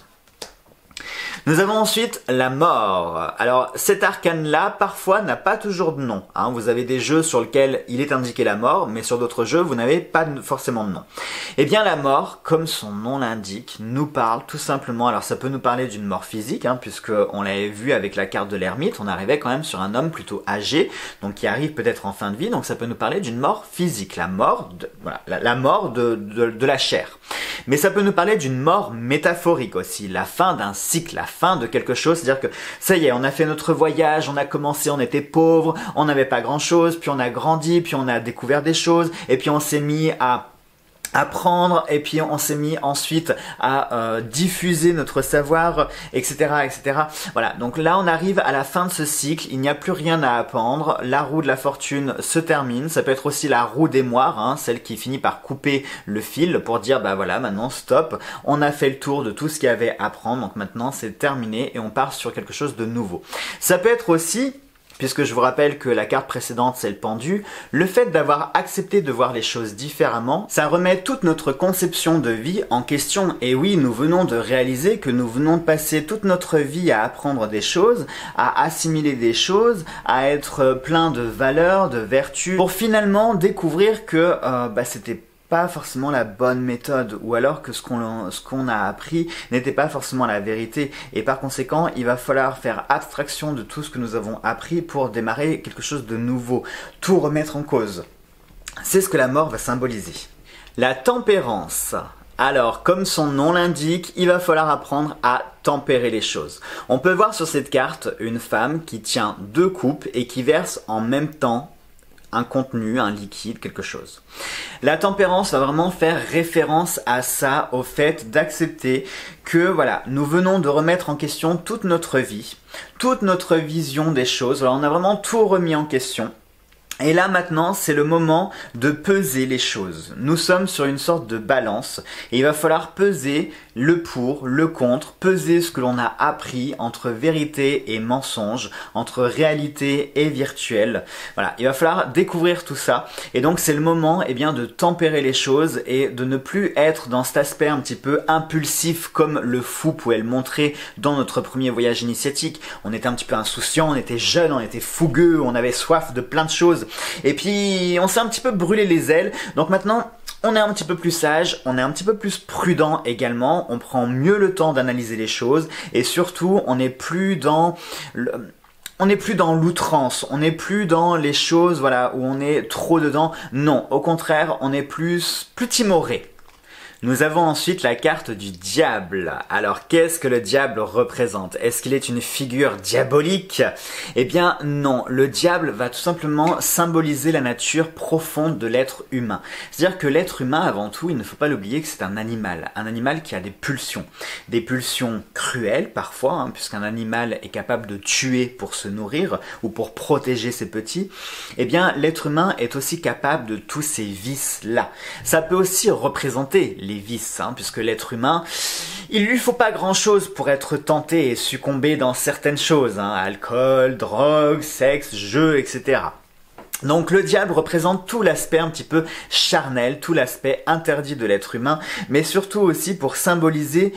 Nous avons ensuite la mort. Alors cet arcane-là, parfois, n'a pas toujours de nom. Hein. Vous avez des jeux sur lesquels il est indiqué la mort, mais sur d'autres jeux, vous n'avez pas forcément de nom. Eh bien la mort, comme son nom l'indique, nous parle tout simplement, alors ça peut nous parler d'une mort physique, hein, puisqu'on l'avait vu avec la carte de l'ermite, on arrivait quand même sur un homme plutôt âgé, donc qui arrive peut-être en fin de vie, donc ça peut nous parler d'une mort physique, la mort de, voilà, la, la mort de, de, de la chair. Mais ça peut nous parler d'une mort métaphorique aussi, la fin d'un cycle, la fin de quelque chose, c'est-à-dire que ça y est, on a fait notre voyage, on a commencé, on était pauvres, on n'avait pas grand-chose, puis on a grandi, puis on a découvert des choses, et puis on s'est mis à apprendre, et puis on s'est mis ensuite à euh, diffuser notre savoir, et cetera, et cetera. Voilà, donc là on arrive à la fin de ce cycle, il n'y a plus rien à apprendre, la roue de la fortune se termine, ça peut être aussi la roue des moires, hein, celle qui finit par couper le fil pour dire bah voilà, maintenant stop, on a fait le tour de tout ce qu'il y avait à apprendre, donc maintenant c'est terminé et on part sur quelque chose de nouveau. Ça peut être aussi, puisque je vous rappelle que la carte précédente c'est le pendu, le fait d'avoir accepté de voir les choses différemment, ça remet toute notre conception de vie en question. Et oui, nous venons de réaliser que nous venons de passer toute notre vie à apprendre des choses, à assimiler des choses, à être plein de valeurs, de vertus, pour finalement découvrir que euh, bah, c'était pas forcément la bonne méthode, ou alors que ce qu'on ce qu'on a appris n'était pas forcément la vérité, et par conséquent il va falloir faire abstraction de tout ce que nous avons appris pour démarrer quelque chose de nouveau, tout remettre en cause. C'est ce que la mort va symboliser. La tempérance. Alors, comme son nom l'indique, il va falloir apprendre à tempérer les choses. On peut voir sur cette carte une femme qui tient deux coupes et qui verse en même temps un contenu, un liquide, quelque chose. La tempérance va vraiment faire référence à ça, au fait d'accepter que voilà, nous venons de remettre en question toute notre vie, toute notre vision des choses. Alors, on a vraiment tout remis en question. Et là maintenant, c'est le moment de peser les choses. Nous sommes sur une sorte de balance et il va falloir peser le pour, le contre, peser ce que l'on a appris entre vérité et mensonge, entre réalité et virtuel. Voilà, il va falloir découvrir tout ça et donc c'est le moment eh bien, de tempérer les choses et de ne plus être dans cet aspect un petit peu impulsif comme le fou pouvait le montrer dans notre premier voyage initiatique. On était un petit peu insouciant, on était jeune, on était fougueux, on avait soif de plein de choses. Et puis on s'est un petit peu brûlé les ailes, donc maintenant on est un petit peu plus sage, on est un petit peu plus prudent également, on prend mieux le temps d'analyser les choses et surtout on n'est plus dans le... On n'est plus dans l'outrance, on n'est plus dans les choses voilà, où on est trop dedans, non, au contraire on est plus, plus timoré. Nous avons ensuite la carte du diable. Alors qu'est-ce que le diable représente? Est-ce qu'il est une figure diabolique? Eh bien non, le diable va tout simplement symboliser la nature profonde de l'être humain. C'est-à-dire que l'être humain avant tout, il ne faut pas l'oublier que c'est un animal. Un animal qui a des pulsions. Des pulsions cruelles parfois, hein, puisqu'un animal est capable de tuer pour se nourrir ou pour protéger ses petits. Eh bien l'être humain est aussi capable de tous ces vices-là. Ça peut aussi représenter les vices, hein, puisque l'être humain, il lui faut pas grand chose pour être tenté et succomber dans certaines choses, hein, alcool, drogue, sexe, jeu, et cetera. Donc le diable représente tout l'aspect un petit peu charnel, tout l'aspect interdit de l'être humain, mais surtout aussi pour symboliser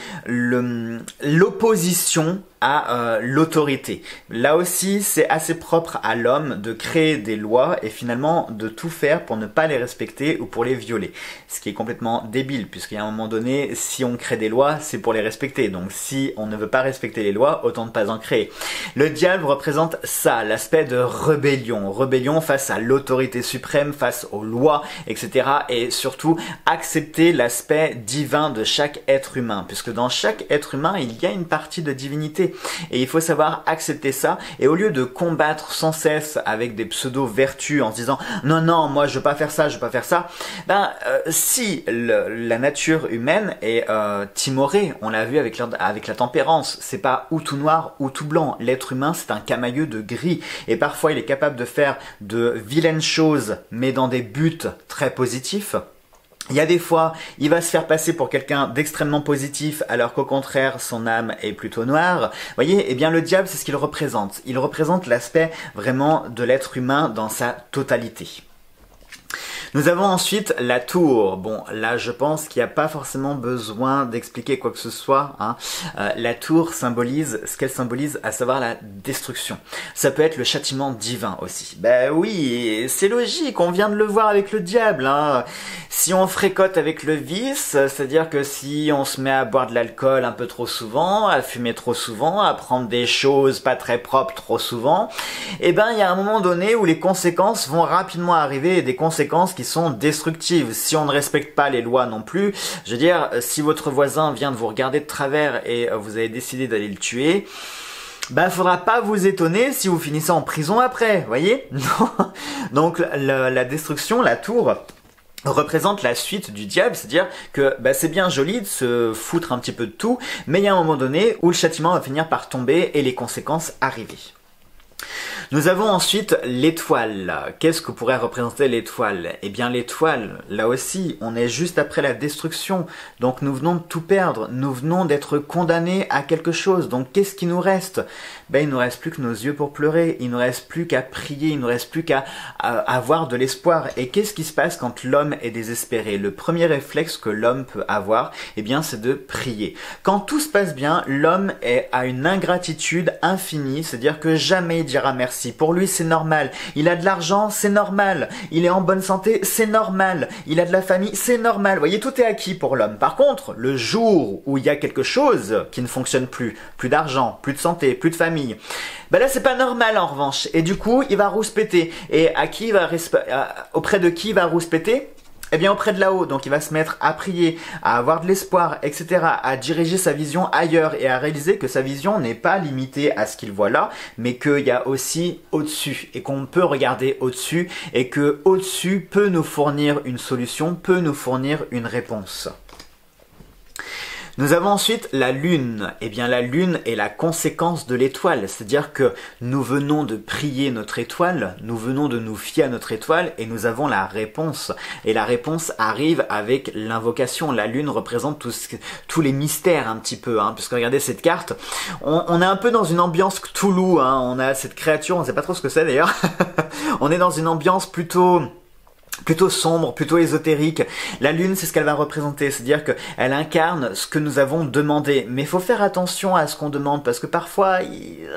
l'opposition à euh, l'autorité. Là aussi, c'est assez propre à l'homme de créer des lois et finalement de tout faire pour ne pas les respecter ou pour les violer. Ce qui est complètement débile, puisqu'à un moment donné, si on crée des lois, c'est pour les respecter. Donc si on ne veut pas respecter les lois, autant ne pas en créer. Le diable représente ça, l'aspect de rébellion. Rébellion face à l'autorité suprême, face aux lois, et cetera. Et surtout, accepter l'aspect divin de chaque être humain, puisque dans chaque être humain, il y a une partie de divinité. Et il faut savoir accepter ça, et au lieu de combattre sans cesse avec des pseudo-vertus en se disant non non moi je veux pas faire ça, je veux pas faire ça, ben euh, si le, la nature humaine est euh, timorée, on l'a vu avec, avec la tempérance, c'est pas ou tout noir ou tout blanc, l'être humain c'est un camailleux de gris, et parfois il est capable de faire de vilaines choses mais dans des buts très positifs. Il y a des fois, il va se faire passer pour quelqu'un d'extrêmement positif alors qu'au contraire, son âme est plutôt noire. Vous voyez, eh bien le diable, c'est ce qu'il représente. Il représente l'aspect vraiment de l'être humain dans sa totalité. Nous avons ensuite la tour. Bon, là je pense qu'il n'y a pas forcément besoin d'expliquer quoi que ce soit, hein. Euh, la tour symbolise ce qu'elle symbolise, à savoir la destruction. Ça peut être le châtiment divin aussi. Ben oui, c'est logique, on vient de le voir avec le diable, hein. Si on fréquente avec le vice, c'est-à-dire que si on se met à boire de l'alcool un peu trop souvent, à fumer trop souvent, à prendre des choses pas très propres trop souvent, eh ben il y a un moment donné où les conséquences vont rapidement arriver, et des conséquences qui sont destructives. Si on ne respecte pas les lois non plus, je veux dire, si votre voisin vient de vous regarder de travers et vous avez décidé d'aller le tuer, bah, faudra pas vous étonner si vous finissez en prison après, voyez? Donc la, la destruction, la tour, représente la suite du diable, c'est-à-dire que bah, c'est bien joli de se foutre un petit peu de tout, mais il y a un moment donné où le châtiment va finir par tomber et les conséquences arriver. Nous avons ensuite l'étoile. Qu'est-ce que pourrait représenter l'étoile? Eh bien l'étoile, là aussi, on est juste après la destruction. Donc nous venons de tout perdre. Nous venons d'être condamnés à quelque chose. Donc qu'est-ce qui nous reste? Ben il ne nous reste plus que nos yeux pour pleurer. Il ne nous reste plus qu'à prier. Il ne nous reste plus qu'à avoir de l'espoir. Et qu'est-ce qui se passe quand l'homme est désespéré? Le premier réflexe que l'homme peut avoir, eh bien c'est de prier. Quand tout se passe bien, l'homme est à une ingratitude infinie. C'est-à-dire que jamais il dira merci. Pour lui, c'est normal. Il a de l'argent, c'est normal. Il est en bonne santé, c'est normal. Il a de la famille, c'est normal. Vous voyez, tout est acquis pour l'homme. Par contre, le jour où il y a quelque chose qui ne fonctionne plus, plus d'argent, plus de santé, plus de famille, ben là, c'est pas normal en revanche. Et du coup, il va rouspéter. Et à qui il va auprès de qui il va rouspéter? Eh bien auprès de là-haut, donc il va se mettre à prier, à avoir de l'espoir, et cetera, à diriger sa vision ailleurs et à réaliser que sa vision n'est pas limitée à ce qu'il voit là, mais qu'il y a aussi au-dessus et qu'on peut regarder au-dessus et que au-dessus peut nous fournir une solution, peut nous fournir une réponse. Nous avons ensuite la lune. Eh bien la lune est la conséquence de l'étoile, c'est-à-dire que nous venons de prier notre étoile, nous venons de nous fier à notre étoile et nous avons la réponse. Et la réponse arrive avec l'invocation. La lune représente tous, tous les mystères un petit peu, hein, puisque regardez cette carte, on, on est un peu dans une ambiance Cthulhu, hein, on a cette créature, on ne sait pas trop ce que c'est d'ailleurs, on est dans une ambiance plutôt... plutôt sombre, plutôt ésotérique. La lune, c'est ce qu'elle va représenter, c'est-à-dire qu'elle incarne ce que nous avons demandé. Mais il faut faire attention à ce qu'on demande, parce que parfois, il...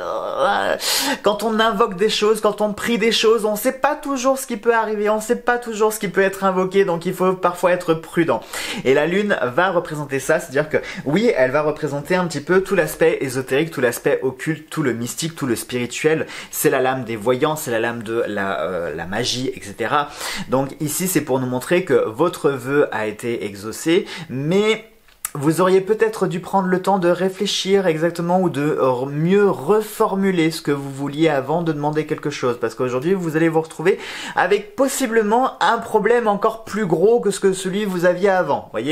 quand on invoque des choses, quand on prie des choses, on ne sait pas toujours ce qui peut arriver, on ne sait pas toujours ce qui peut être invoqué, donc il faut parfois être prudent. Et la lune va représenter ça, c'est-à-dire que oui, elle va représenter un petit peu tout l'aspect ésotérique, tout l'aspect occulte, tout le mystique, tout le spirituel. C'est la lame des voyants, c'est la lame de la, euh, la magie, et cetera. Donc ici, c'est pour nous montrer que votre vœu a été exaucé, mais vous auriez peut-être dû prendre le temps de réfléchir exactement ou de mieux reformuler ce que vous vouliez avant de demander quelque chose. Parce qu'aujourd'hui, vous allez vous retrouver avec possiblement un problème encore plus gros que ce que celui que vous aviez avant, voyez ?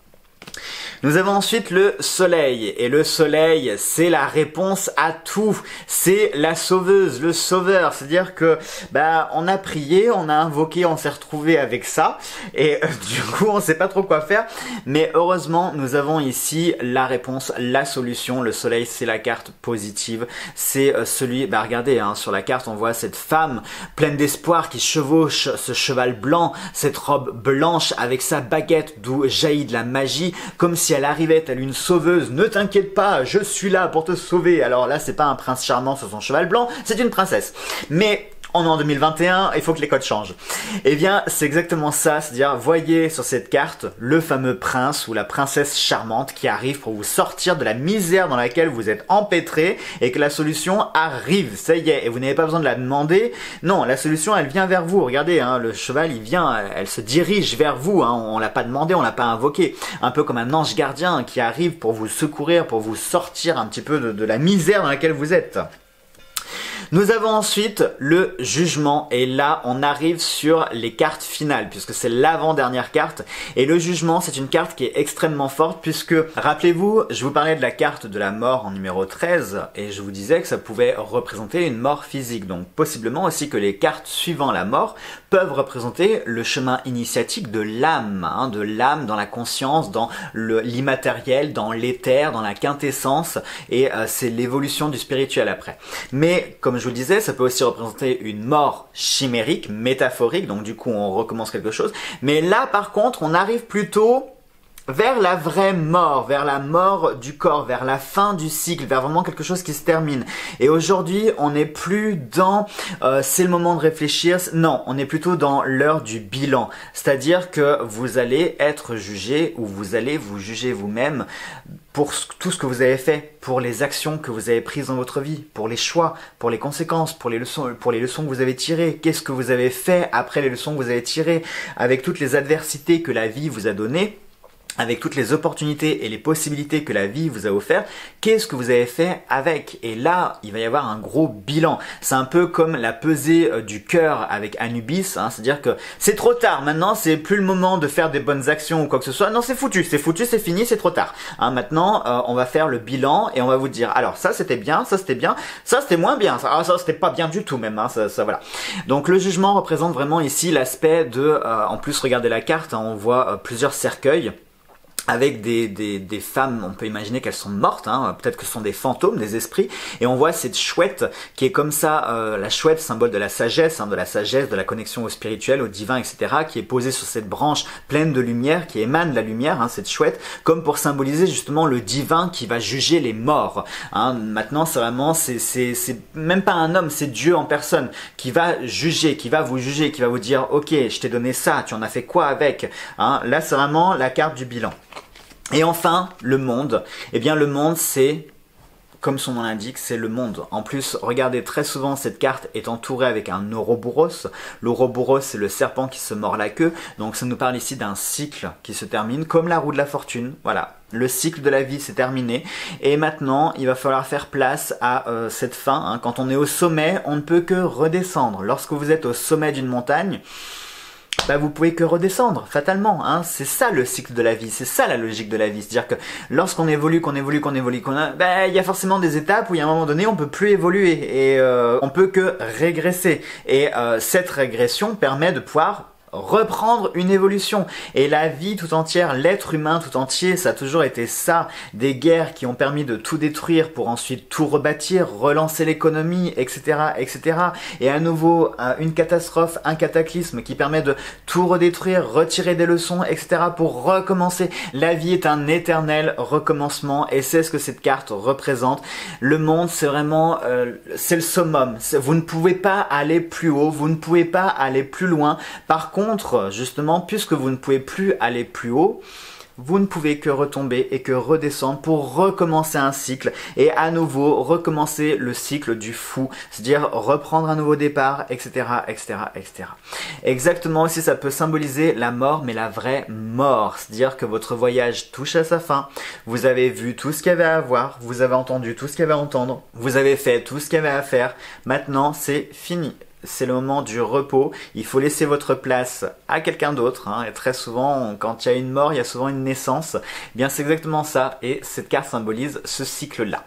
Nous avons ensuite le soleil, et le soleil, c'est la réponse à tout, c'est la sauveuse, le sauveur, c'est-à-dire que bah on a prié, on a invoqué, on s'est retrouvé avec ça, et euh, du coup on sait pas trop quoi faire, mais heureusement nous avons ici la réponse, la solution. Le soleil, c'est la carte positive, c'est euh, celui, bah regardez, hein, sur la carte on voit cette femme pleine d'espoir qui chevauche ce cheval blanc, cette robe blanche avec sa baguette d'où jaillit de la magie, comme si elle arrivait telle une sauveuse. Ne t'inquiète pas, je suis là pour te sauver. Alors là, c'est pas un prince charmant sur son cheval blanc, c'est une princesse. Mais on est en deux mille vingt et un, il faut que les codes changent. Eh bien, c'est exactement ça, c'est-à-dire, voyez sur cette carte le fameux prince ou la princesse charmante qui arrive pour vous sortir de la misère dans laquelle vous êtes empêtré et que la solution arrive, ça y est, et vous n'avez pas besoin de la demander. Non, la solution, elle vient vers vous. Regardez, hein, le cheval, il vient, elle se dirige vers vous, hein, on l'a pas demandé, on l'a pas invoqué. Un peu comme un ange gardien qui arrive pour vous secourir, pour vous sortir un petit peu de, de la misère dans laquelle vous êtes. Nous avons ensuite le jugement et là on arrive sur les cartes finales puisque c'est l'avant-dernière carte et le jugement c'est une carte qui est extrêmement forte puisque rappelez-vous je vous parlais de la carte de la mort en numéro treize et je vous disais que ça pouvait représenter une mort physique, donc possiblement aussi que les cartes suivant la mort peuvent représenter le chemin initiatique de l'âme, hein, de l'âme dans la conscience, dans l'immatériel, dans l'éther, dans la quintessence et euh, c'est l'évolution du spirituel après. Mais comme comme je vous le disais, ça peut aussi représenter une mort chimérique, métaphorique, donc du coup on recommence quelque chose. Mais là par contre, on arrive plutôt vers la vraie mort, vers la mort du corps, vers la fin du cycle, vers vraiment quelque chose qui se termine. Et aujourd'hui, on n'est plus dans euh, c'est le moment de réfléchir. Non, on est plutôt dans l'heure du bilan. C'est-à-dire que vous allez être jugé ou vous allez vous juger vous-même pour tout ce que vous avez fait, pour les actions que vous avez prises dans votre vie, pour les choix, pour les conséquences, pour les leçons, pour les leçons que vous avez tirées. Qu'est-ce que vous avez fait après les leçons que vous avez tirées, avec toutes les adversités que la vie vous a données, avec toutes les opportunités et les possibilités que la vie vous a offert, qu'est-ce que vous avez fait avec? Et là, il va y avoir un gros bilan. C'est un peu comme la pesée du cœur avec Anubis, hein, c'est-à-dire que c'est trop tard, maintenant c'est plus le moment de faire des bonnes actions ou quoi que ce soit. Non, c'est foutu, c'est foutu, c'est fini, c'est trop tard. Hein, maintenant, euh, on va faire le bilan et on va vous dire, alors ça c'était bien, ça c'était bien, ça c'était moins bien, ça, ah, ça c'était pas bien du tout même, hein, ça, ça voilà. Donc le jugement représente vraiment ici l'aspect de, euh, en plus regardez la carte, hein, on voit euh, plusieurs cercueils avec des, des, des femmes, on peut imaginer qu'elles sont mortes, hein, peut-être que ce sont des fantômes, des esprits, et on voit cette chouette qui est comme ça, euh, la chouette, symbole de la sagesse, hein, de la sagesse, de la connexion au spirituel, au divin, et cetera, qui est posée sur cette branche pleine de lumière, qui émane la lumière, hein, cette chouette, comme pour symboliser justement le divin qui va juger les morts. Hein. Maintenant, c'est vraiment, c'est même pas un homme, c'est Dieu en personne qui va juger, qui va vous juger, qui va vous dire, ok, je t'ai donné ça, tu en as fait quoi avec, hein. Là, c'est vraiment la carte du bilan. Et enfin, le monde. Eh bien, le monde, c'est, comme son nom l'indique, c'est le monde. En plus, regardez, très souvent, cette carte est entourée avec un Ouroboros. L'Ouroboros, c'est le serpent qui se mord la queue. Donc, ça nous parle ici d'un cycle qui se termine, comme la roue de la fortune. Voilà, le cycle de la vie, c'est terminé. Et maintenant, il va falloir faire place à euh, cette fin. Hein. Quand on est au sommet, on ne peut que redescendre. Lorsque vous êtes au sommet d'une montagne, bah vous pouvez que redescendre, fatalement, hein. C'est ça le cycle de la vie, c'est ça la logique de la vie. C'est-à-dire que lorsqu'on évolue, qu'on évolue, qu'on évolue, qu'on a, bah il y a forcément des étapes où il y a un moment donné on peut plus évoluer et euh, on peut que régresser. Et euh, cette régression permet de pouvoir reprendre une évolution. Et la vie tout entière, l'être humain tout entier, ça a toujours été ça. Des guerres qui ont permis de tout détruire pour ensuite tout rebâtir, relancer l'économie, et cetera, et cetera. Et à nouveau, une catastrophe, un cataclysme qui permet de tout redétruire, retirer des leçons, et cetera pour recommencer. La vie est un éternel recommencement et c'est ce que cette carte représente. Le monde, c'est vraiment, euh, c'est le summum. Vous ne pouvez pas aller plus haut, vous ne pouvez pas aller plus loin. Par contre, justement, puisque vous ne pouvez plus aller plus haut, vous ne pouvez que retomber et que redescendre pour recommencer un cycle et à nouveau recommencer le cycle du fou, c'est-à-dire reprendre un nouveau départ, et cetera, et cetera, et cetera. Exactement aussi, ça peut symboliser la mort, mais la vraie mort, c'est-à-dire que votre voyage touche à sa fin, vous avez vu tout ce qu'il y avait à voir, vous avez entendu tout ce qu'il y avait à entendre, vous avez fait tout ce qu'il y avait à faire, maintenant c'est fini. C'est le moment du repos, il faut laisser votre place à quelqu'un d'autre, hein. Et très souvent, quand il y a une mort, il y a souvent une naissance. Eh bien, c'est exactement ça, et cette carte symbolise ce cycle-là.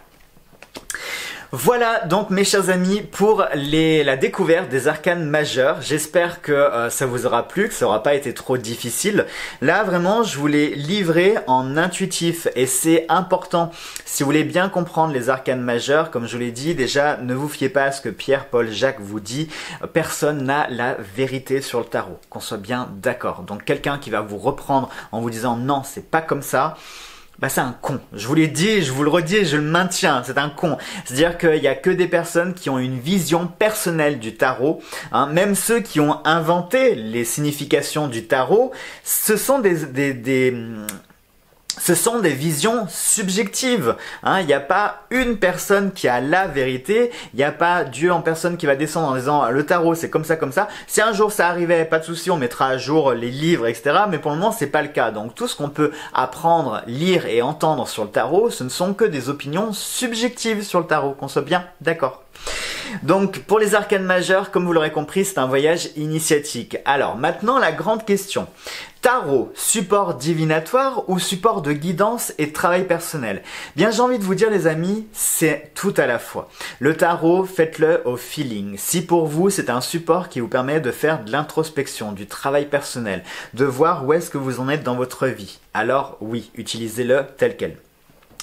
Voilà donc mes chers amis pour les, la découverte des arcanes majeures. J'espère que euh, ça vous aura plu, que ça n'aura pas été trop difficile. Là vraiment je vous l'ai livré en intuitif et c'est important. Si vous voulez bien comprendre les arcanes majeures, comme je vous l'ai dit, déjà ne vous fiez pas à ce que Pierre, Paul, Jacques vous dit. Personne n'a la vérité sur le tarot, qu'on soit bien d'accord. Donc quelqu'un qui va vous reprendre en vous disant non c'est pas comme ça, bah c'est un con. Je vous l'ai dit, je vous le redis et je le maintiens, c'est un con. C'est-à-dire qu'il n'y a que des personnes qui ont une vision personnelle du tarot. Hein. Même ceux qui ont inventé les significations du tarot, ce sont des... des, des Ce sont des visions subjectives. Hein. Il n'y a pas une personne qui a la vérité. Il n'y a pas Dieu en personne qui va descendre en disant le tarot c'est comme ça, comme ça. Si un jour ça arrivait, pas de souci, on mettra à jour les livres, et cetera. Mais pour le moment, c'est pas le cas. Donc tout ce qu'on peut apprendre, lire et entendre sur le tarot, ce ne sont que des opinions subjectives sur le tarot. Qu'on soit bien d'accord. Donc pour les arcanes majeures, comme vous l'aurez compris, c'est un voyage initiatique. Alors maintenant la grande question. Tarot, support divinatoire ou support de guidance et de travail personnel? Bien j'ai envie de vous dire les amis, c'est tout à la fois. Le tarot, faites-le au feeling. Si pour vous c'est un support qui vous permet de faire de l'introspection, du travail personnel, de voir où est-ce que vous en êtes dans votre vie, alors oui, utilisez-le tel quel.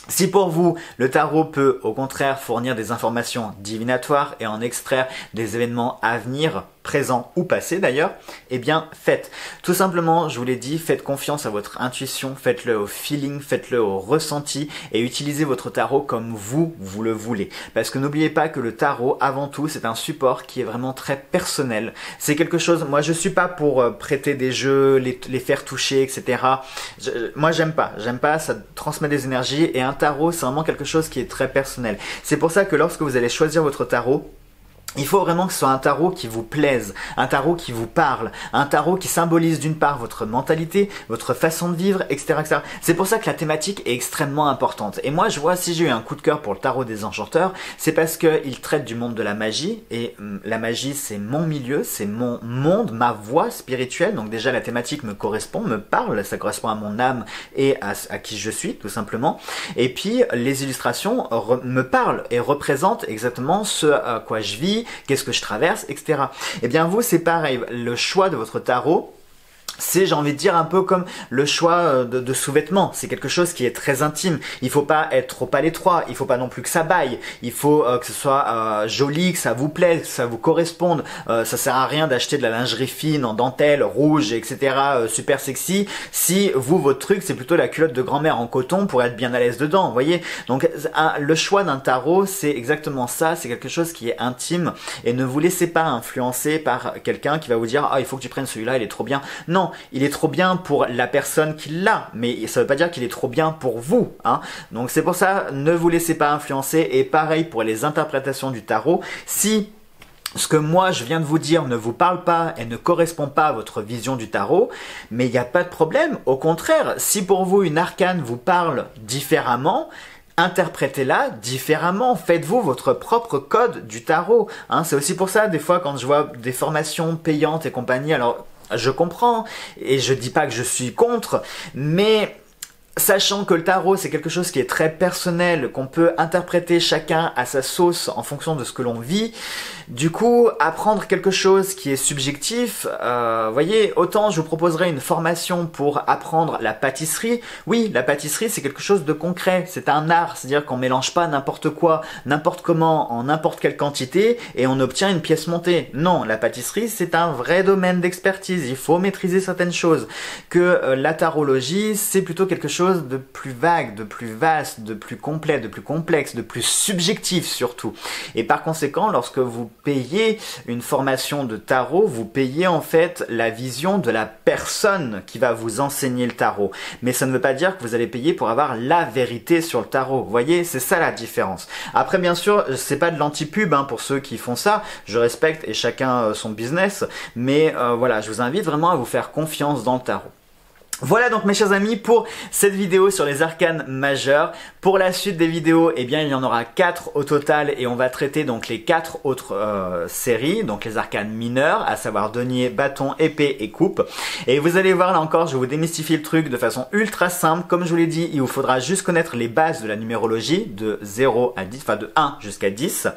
Si pour vous, le tarot peut au contraire fournir des informations divinatoires et en extraire des événements à venir, présents ou passés d'ailleurs, eh bien faites. Tout simplement, je vous l'ai dit, faites confiance à votre intuition, faites-le au feeling, faites-le au ressenti et utilisez votre tarot comme vous, vous le voulez. Parce que n'oubliez pas que le tarot, avant tout, c'est un support qui est vraiment très personnel. C'est quelque chose, moi je suis pas pour euh, prêter des jeux, les, les faire toucher, et cetera. Je, moi j'aime pas, j'aime pas, ça transmet des énergies et un tarot, c'est vraiment quelque chose qui est très personnel. C'est pour ça que lorsque vous allez choisir votre tarot, il faut vraiment que ce soit un tarot qui vous plaise, un tarot qui vous parle, un tarot qui symbolise d'une part votre mentalité, votre façon de vivre, et cetera et cetera. C'est pour ça que la thématique est extrêmement importante. Et moi, je vois, si j'ai eu un coup de cœur pour le tarot des enchanteurs, c'est parce qu'il traite du monde de la magie. Et hum, la magie, c'est mon milieu, c'est mon monde, ma voie spirituelle. Donc déjà, la thématique me correspond, me parle, ça correspond à mon âme et à, à qui je suis, tout simplement. Et puis, les illustrations me parlent et représentent exactement ce à quoi je vis, qu'est-ce que je traverse, et cetera. Et bien vous, c'est pareil, le choix de votre tarot, c'est, j'ai envie de dire, un peu comme le choix de, de sous-vêtements. C'est quelque chose qui est très intime. Il faut pas être trop à l'étroit. Il faut pas non plus que ça baille. Il faut euh, que ce soit euh, joli, que ça vous plaise, que ça vous corresponde. Euh, ça sert à rien d'acheter de la lingerie fine en dentelle, rouge, et cetera. Euh, super sexy. Si vous, votre truc, c'est plutôt la culotte de grand-mère en coton pour être bien à l'aise dedans. Vous voyez. Donc, un, le choix d'un tarot, c'est exactement ça. C'est quelque chose qui est intime. Et ne vous laissez pas influencer par quelqu'un qui va vous dire, ah, il faut que tu prennes celui-là, il est trop bien. Non. Il est trop bien pour la personne qui l'a, mais ça ne veut pas dire qu'il est trop bien pour vous, hein. Donc c'est pour ça, ne vous laissez pas influencer. Et pareil pour les interprétations du tarot. Si ce que moi je viens de vous dire ne vous parle pas et ne correspond pas à votre vision du tarot, mais il n'y a pas de problème. Au contraire, si pour vous une arcane vous parle différemment, interprétez-la différemment, faites-vous votre propre code du tarot, hein. C'est aussi pour ça, des fois, quand je vois des formations payantes et compagnie, alors je comprends, et je dis pas que je suis contre, mais sachant que le tarot, c'est quelque chose qui est très personnel, qu'on peut interpréter chacun à sa sauce en fonction de ce que l'on vit, du coup, apprendre quelque chose qui est subjectif, euh, voyez, autant je vous proposerai une formation pour apprendre la pâtisserie. Oui, la pâtisserie, c'est quelque chose de concret, c'est un art, c'est-à-dire qu'on mélange pas n'importe quoi, n'importe comment, en n'importe quelle quantité, et on obtient une pièce montée. Non, la pâtisserie, c'est un vrai domaine d'expertise, il faut maîtriser certaines choses. Que euh, la tarologie, c'est plutôt quelque chose de plus vague, de plus vaste, de plus complet, de plus complexe, de plus subjectif surtout. Et par conséquent, lorsque vous payez une formation de tarot, vous payez en fait la vision de la personne qui va vous enseigner le tarot. Mais ça ne veut pas dire que vous allez payer pour avoir la vérité sur le tarot. Vous voyez, c'est ça la différence. Après, bien sûr, c'est pas de l'anti-pub hein, pour ceux qui font ça. Je respecte et chacun euh, son business. Mais euh, voilà, je vous invite vraiment à vous faire confiance dans le tarot. Voilà donc mes chers amis pour cette vidéo sur les arcanes majeures. Pour la suite des vidéos, eh bien il y en aura quatre au total et on va traiter donc les quatre autres euh, séries, donc les arcanes mineurs, à savoir denier, bâton, épée et coupe. Et vous allez voir là encore, je vais vous démystifier le truc de façon ultra simple. Comme je vous l'ai dit, il vous faudra juste connaître les bases de la numérologie de zéro à dix, enfin de un jusqu'à dix.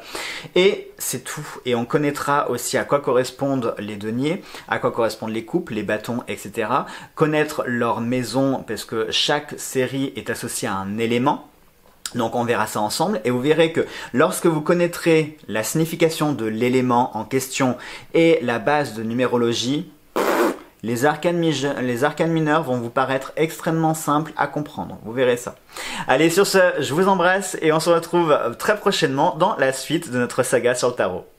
Et c'est tout. Et on connaîtra aussi à quoi correspondent les deniers, à quoi correspondent les coupes, les bâtons, et cetera. Connaître leur maison, parce que chaque série est associée à un élément. Donc on verra ça ensemble et vous verrez que lorsque vous connaîtrez la signification de l'élément en question et la base de numérologie, les arcanes, les arcanes mineurs vont vous paraître extrêmement simples à comprendre. Vous verrez ça. Allez, sur ce, je vous embrasse et on se retrouve très prochainement dans la suite de notre saga sur le tarot.